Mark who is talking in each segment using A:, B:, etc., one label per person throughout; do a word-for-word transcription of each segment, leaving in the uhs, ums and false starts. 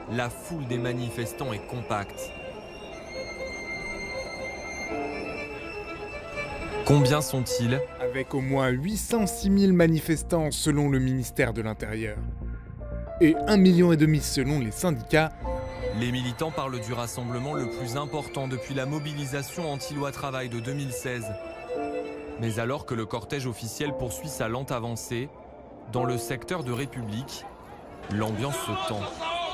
A: la foule des manifestants est compacte. Combien sont-ils?
B: Avec au moins huit cent six mille manifestants selon le ministère de l'Intérieur. Et un million et demi selon les syndicats.
A: Les militants parlent du rassemblement le plus important depuis la mobilisation anti-loi travail de deux mille seize. Mais alors que le cortège officiel poursuit sa lente avancée, dans le secteur de République, l'ambiance se tend.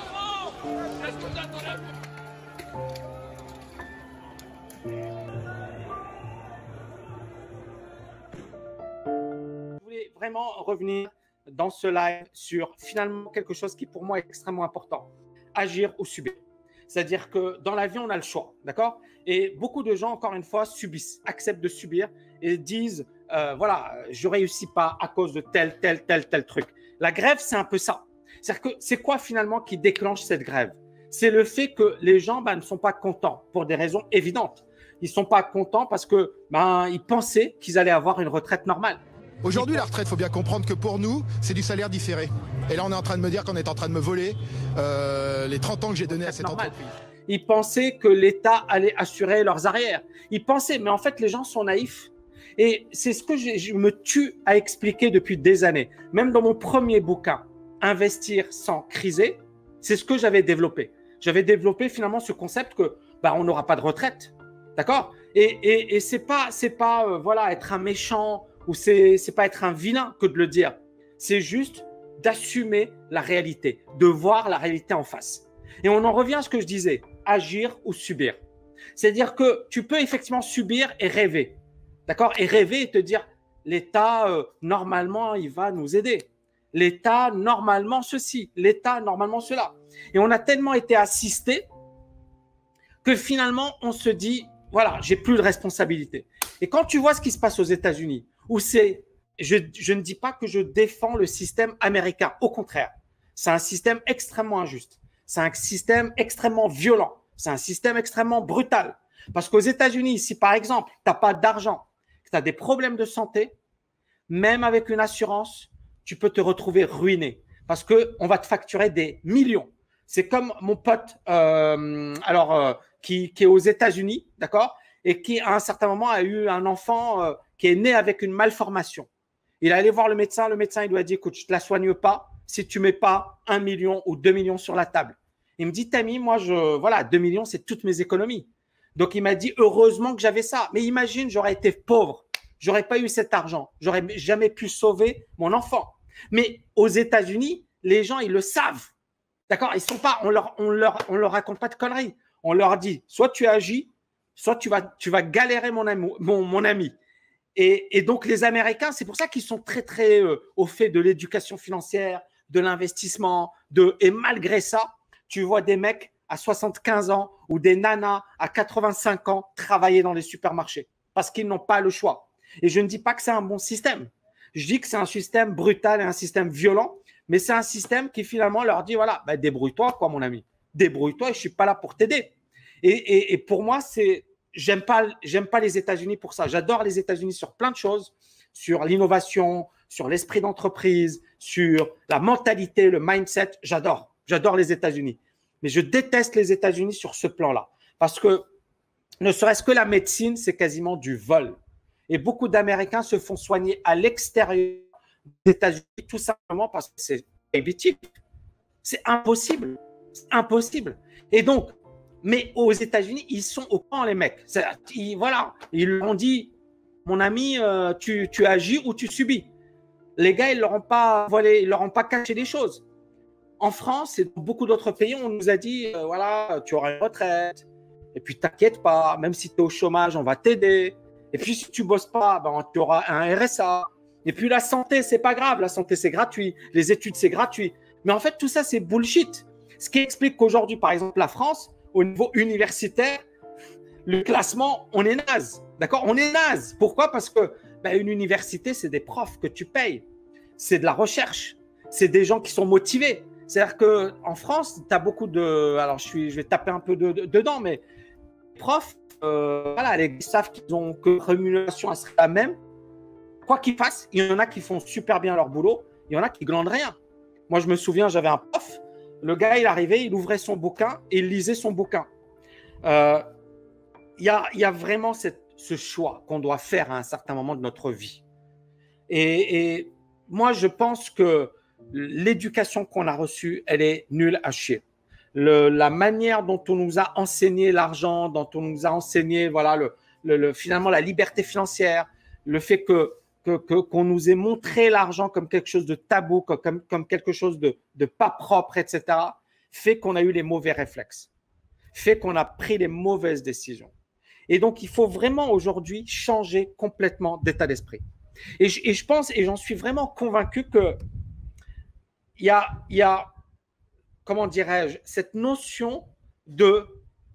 C: Je voulais vraiment revenir dans ce live sur finalement quelque chose qui pour moi est extrêmement important. Agir ou subir. C'est-à-dire que dans la vie, on a le choix, d'accord? Et beaucoup de gens, encore une fois, subissent, acceptent de subir et disent, euh, voilà, je ne réussis pas à cause de tel, tel, tel, tel truc. La grève, c'est un peu ça. C'est-à-dire que c'est quoi finalement qui déclenche cette grève? C'est le fait que les gens ben, ne sont pas contents pour des raisons évidentes. Ils ne sont pas contents parce que ben, ils pensaient qu'ils allaient avoir une retraite normale.
D: Aujourd'hui, la retraite, il faut bien comprendre que pour nous, c'est du salaire différé. Et là, on est en train de me dire qu'on est en train de me voler euh, les trente ans que j'ai donnés à cette
C: Normal.
D: entreprise.
C: Ils pensaient que l'État allait assurer leurs arrières. Ils pensaient, mais en fait, les gens sont naïfs. Et c'est ce que je, je me tue à expliquer depuis des années. Même dans mon premier bouquin, Investir sans criser, c'est ce que j'avais développé. J'avais développé finalement ce concept que bah, on n'aura pas de retraite. D'accord? Et, et, et c'est pas, c'est pas euh, voilà, être un méchant ou c'est, c'est pas être un vilain que de le dire. C'est juste d'assumer la réalité, de voir la réalité en face. Et on en revient à ce que je disais, agir ou subir. C'est-à-dire que tu peux effectivement subir et rêver. D'accord? Et rêver et te dire, l'État, euh, normalement, il va nous aider. L'État, normalement, ceci. L'État, normalement, cela. Et on a tellement été assistés que finalement, on se dit, voilà, j'ai plus de responsabilité. Et quand tu vois ce qui se passe aux États-Unis, où c'est, je, je ne dis pas que je défends le système américain. Au contraire, c'est un système extrêmement injuste. C'est un système extrêmement violent. C'est un système extrêmement brutal. Parce qu'aux États-Unis, si par exemple, tu n'as pas d'argent, que tu as des problèmes de santé, même avec une assurance, tu peux te retrouver ruiné parce qu'on va te facturer des millions. C'est comme mon pote euh, alors, euh, qui, qui est aux États-Unis, d'accord, et qui à un certain moment a eu un enfant euh, qui est né avec une malformation. Il est allé voir le médecin, le médecin il lui a dit, écoute, je ne te la soigne pas si tu ne mets pas un million ou deux millions sur la table. Il me dit, Tammy, moi, je, voilà, deux millions, c'est toutes mes économies. Donc, il m'a dit, heureusement que j'avais ça. Mais imagine, j'aurais été pauvre. J'aurais pas eu cet argent. J'aurais jamais pu sauver mon enfant. Mais aux États-Unis, les gens, ils le savent. D'accord? Ils sont pas, on leur, on leur, on leur raconte pas de conneries. On leur dit, soit tu agis, soit tu vas, tu vas galérer, mon ami. Mon, mon ami. Et, et donc, les Américains, c'est pour ça qu'ils sont très, très euh, au fait de l'éducation financière, de l'investissement, de, et malgré ça, tu vois des mecs à soixante-quinze ans ou des nanas à quatre-vingt-cinq ans travailler dans les supermarchés parce qu'ils n'ont pas le choix. Et je ne dis pas que c'est un bon système. Je dis que c'est un système brutal et un système violent, mais c'est un système qui finalement leur dit, voilà, bah, débrouille-toi, quoi, mon ami. Débrouille-toi et je ne suis pas là pour t'aider. Et, et, et pour moi, c'est, j'aime pas, j'aime pas les États-Unis pour ça. J'adore les États-Unis sur plein de choses, sur l'innovation, sur l'esprit d'entreprise, sur la mentalité, le mindset. J'adore. J'adore les États-Unis. Mais je déteste les États-Unis sur ce plan-là. Parce que ne serait-ce que la médecine, c'est quasiment du vol. Et beaucoup d'Américains se font soigner à l'extérieur des États-Unis tout simplement parce que c'est prohibitif. C'est impossible. C'est impossible. Et donc, mais aux États-Unis, ils sont au courant, les mecs. Ils, voilà, ils leur ont dit, mon ami, euh, tu, tu agis ou tu subis. Les gars, ils ne leur ont pas voilé, ils leur ont pas caché les choses. En France et dans beaucoup d'autres pays, on nous a dit, euh, voilà, tu auras une retraite. Et puis, t'inquiète pas, même si tu es au chômage, on va t'aider. Et puis, si tu ne bosses pas, ben, tu auras un R S A. Et puis, la santé, ce n'est pas grave. La santé, c'est gratuit. Les études, c'est gratuit. Mais en fait, tout ça, c'est bullshit. Ce qui explique qu'aujourd'hui, par exemple, la France, au niveau universitaire, le classement, on est naze. D'accord? On est naze. Pourquoi? Parce que ben, une université, c'est des profs que tu payes. C'est de la recherche. C'est des gens qui sont motivés. C'est-à-dire qu'en France, tu as beaucoup de… Alors, je, suis, je vais taper un peu de, de, dedans, mais les profs, euh, voilà, les, ils savent qu'ils ont que la rémunération elle serait la même. Quoi qu'ils fassent, il y en a qui font super bien leur boulot, il y en a qui glandent rien. Moi, je me souviens, j'avais un prof, le gars, il arrivait, il ouvrait son bouquin et il lisait son bouquin. Euh, Il y a, y a vraiment cette, ce choix qu'on doit faire à un certain moment de notre vie. Et, et moi, je pense que l'éducation qu'on a reçue, elle est nulle à chier. Le, la manière dont on nous a enseigné l'argent, dont on nous a enseigné voilà, le, le, le, finalement la liberté financière, le fait que, que, que, qu'on nous ait montré l'argent comme quelque chose de tabou, comme, comme quelque chose de, de pas propre, et cetera, fait qu'on a eu les mauvais réflexes, fait qu'on a pris les mauvaises décisions. Et donc, il faut vraiment aujourd'hui changer complètement d'état d'esprit. Et je, et je pense, et j'en suis vraiment convaincu que il y a, il y a, comment dirais-je, cette notion de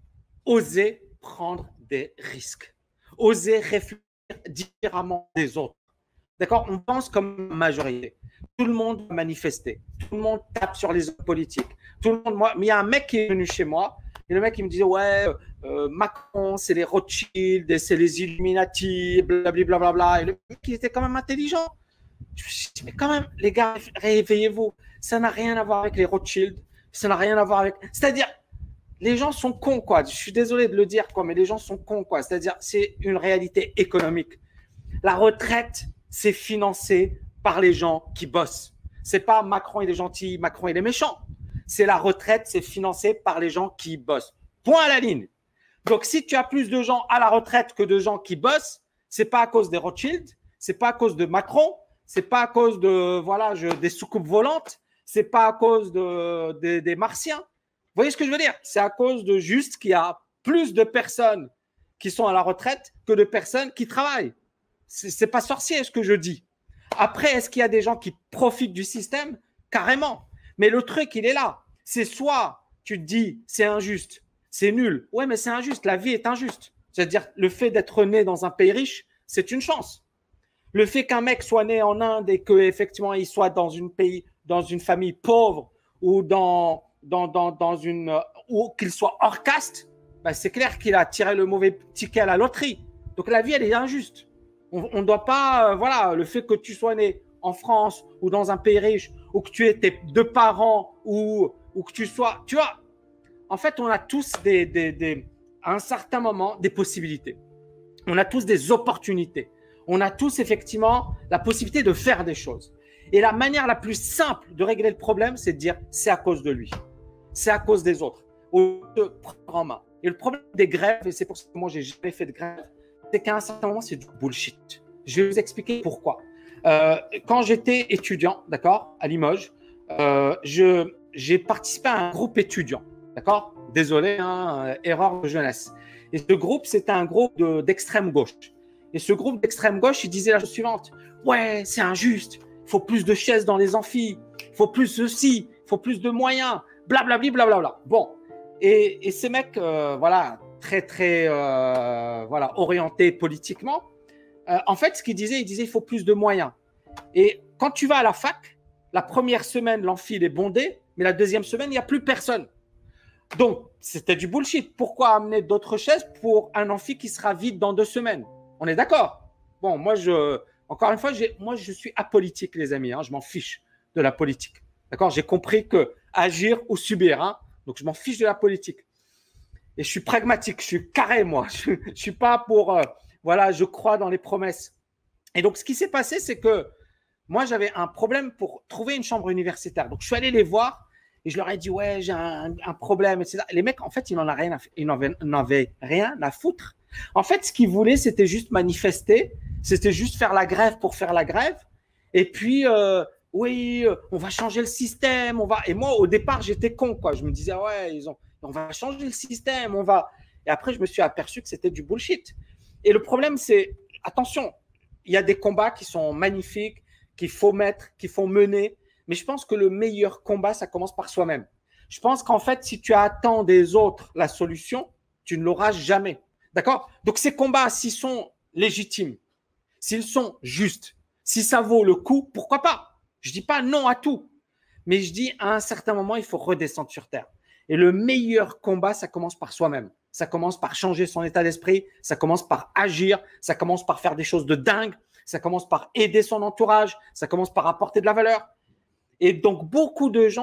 C: oser prendre des risques, oser réfléchir différemment des autres. D'accord? On pense comme majorité. Tout le monde va manifester. Tout le monde tape sur les hommes politiques. Tout le monde, moi, mais il y a un mec qui est venu chez moi. Et le mec, il me disait, ouais, euh, Macron, c'est les Rothschild, c'est les Illuminati, blablabla. Bla, bla. Et le mec, il était quand même intelligent. Je me suis dit, mais quand même, les gars, réveillez-vous. Ça n'a rien à voir avec les Rothschild. Ça n'a rien à voir avec… C'est-à-dire, les gens sont cons, quoi. Je suis désolé de le dire, quoi, mais les gens sont cons, quoi. C'est-à-dire, c'est une réalité économique. La retraite, c'est financé par les gens qui bossent. C'est pas Macron, il est gentil, Macron, il est méchant. C'est la retraite, c'est financé par les gens qui bossent. Point à la ligne. Donc, si tu as plus de gens à la retraite que de gens qui bossent, c'est pas à cause des Rothschild, c'est pas à cause de Macron, c'est pas à cause de voilà je, des soucoupes volantes, c'est pas à cause de, de, des Martiens. Vous voyez ce que je veux dire? C'est à cause de juste qu'il y a plus de personnes qui sont à la retraite que de personnes qui travaillent. C'est, c'est pas sorcier ce que je dis. Après, est-ce qu'il y a des gens qui profitent du système? Carrément. Mais le truc, il est là. C'est soit tu te dis, c'est injuste, c'est nul. Ouais, mais c'est injuste. La vie est injuste. C'est-à-dire, le fait d'être né dans un pays riche, c'est une chance. Le fait qu'un mec soit né en Inde et qu'effectivement, il soit dans, une pays, dans une famille pauvre ou, dans, dans, dans, dans une, ou qu'il soit hors caste, ben c'est clair qu'il a tiré le mauvais ticket à la loterie. Donc, la vie, elle est injuste. On ne doit pas… Euh, voilà, le fait que tu sois né en France ou dans un pays riche ou que tu aies tes deux parents ou, ou que tu sois… Tu vois, en fait, on a tous des, des, des, à un certain moment des possibilités. On a tous des opportunités. On a tous effectivement la possibilité de faire des choses. Et la manière la plus simple de régler le problème, c'est de dire c'est à cause de lui. C'est à cause des autres. Au lieu de prendre en main. Et le problème des grèves, et c'est pour ça que moi, j'ai jamais fait de grève, c'est qu'à un certain moment, c'est du bullshit. Je vais vous expliquer pourquoi. Euh, quand j'étais étudiant, d'accord, à Limoges, euh, je, j'ai participé à un groupe étudiant, d'accord. Désolé, hein, erreur de jeunesse. Et ce groupe, c'était un groupe de, d'extrême gauche. Et ce groupe d'extrême gauche, il disait la chose suivante. Ouais, c'est injuste. Il faut plus de chaises dans les amphis. Il faut plus de ci. Il faut plus de moyens. Blablabli, blablabla. Bon. Et, et ces mecs, euh, voilà, très, très, euh, voilà, orientés politiquement, euh, en fait, ce qu'ils disaient, ils disaient il faut plus de moyens. Et quand tu vas à la fac, la première semaine, l'amphi est bondé, mais la deuxième semaine, il n'y a plus personne. Donc, c'était du bullshit. Pourquoi amener d'autres chaises pour un amphi qui sera vide dans deux semaines? On est d'accord? Bon, moi, je, encore une fois, j'ai, moi, je suis apolitique, les amis. Hein, je m'en fiche de la politique. D'accord? J'ai compris que agir ou subir. Hein, donc, je m'en fiche de la politique. Et je suis pragmatique. Je suis carré, moi. Je ne suis pas pour… Euh, voilà, je crois dans les promesses. Et donc, ce qui s'est passé, c'est que moi, j'avais un problème pour trouver une chambre universitaire. Donc, je suis allé les voir et je leur ai dit, ouais, j'ai un, un problème, et cetera. Les mecs, en fait, ils n'en avaient rien à, ils n'en avaient, n'en avaient rien à foutre. En fait, ce qu'ils voulaient, c'était juste manifester, c'était juste faire la grève pour faire la grève. Et puis, euh, oui, on va changer le système, on va… Et moi, au départ, j'étais con, quoi. Je me disais, ouais, ils ont… on va changer le système, on va… Et après, je me suis aperçu que c'était du bullshit. Et le problème, c'est… Attention, il y a des combats qui sont magnifiques, qu'il faut mettre, qu'il faut mener. Mais je pense que le meilleur combat, ça commence par soi-même. Je pense qu'en fait, si tu attends des autres la solution, tu ne l'auras jamais. D'accord? Donc, ces combats, s'ils sont légitimes, s'ils sont justes, si ça vaut le coup, pourquoi pas? Je ne dis pas non à tout. Mais je dis à un certain moment, il faut redescendre sur terre. Et le meilleur combat, ça commence par soi-même. Ça commence par changer son état d'esprit. Ça commence par agir. Ça commence par faire des choses de dingue. Ça commence par aider son entourage. Ça commence par apporter de la valeur. Et donc, beaucoup de gens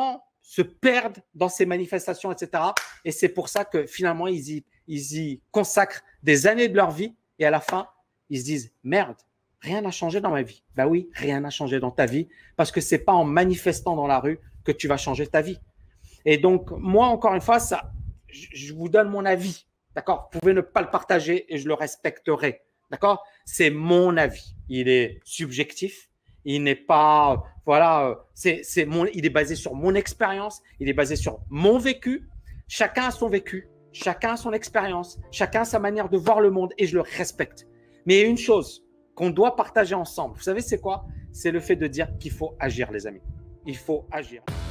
C: se perdent dans ces manifestations, et cetera. Et c'est pour ça que finalement, ils y, ils y consacrent des années de leur vie et à la fin, ils se disent « Merde, rien n'a changé dans ma vie. » Ben oui, rien n'a changé dans ta vie parce que ce n'est pas en manifestant dans la rue que tu vas changer ta vie. Et donc, moi, encore une fois, ça, je vous donne mon avis. D'accord? Vous pouvez ne pas le partager et je le respecterai. D'accord? C'est mon avis. Il est subjectif. Il n'est pas, voilà, c'est, c'est mon, il est basé sur mon expérience. Il est basé sur mon vécu. Chacun a son vécu. Chacun a son expérience. Chacun a sa manière de voir le monde et je le respecte. Mais il y a une chose qu'on doit partager ensemble. Vous savez, c'est quoi? C'est le fait de dire qu'il faut agir, les amis. Il faut agir.